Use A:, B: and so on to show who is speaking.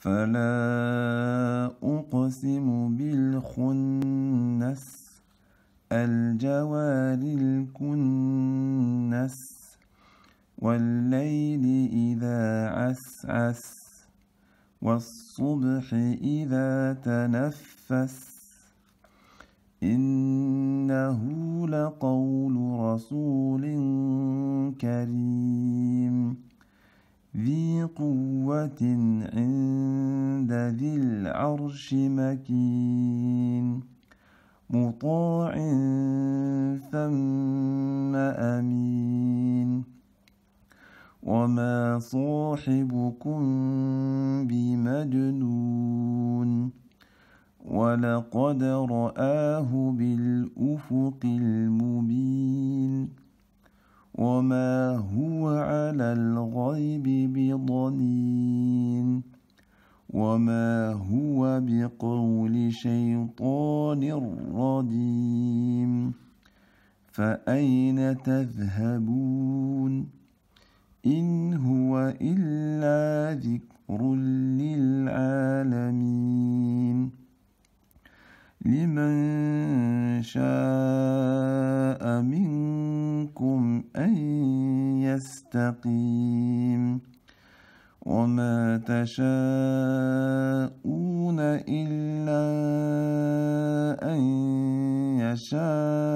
A: فلا أقسم بالخنس الجوار الكنس والليل إذا عسعس والصبح إذا تنفس إنه لقول رسول كريم ذي قوة عند ذي العرش مكين مطاع ثم أمين وما صاحبكم بمجنون ولقد رآه بالأفق المبين وما هو على الغيب بضنين وما هو بقول شيطان رجيم فأين تذهبون إن هو إلا ذكر للعالمين لمن شاء منكم أن يستقيم وما تشاءون إلا أن يشاء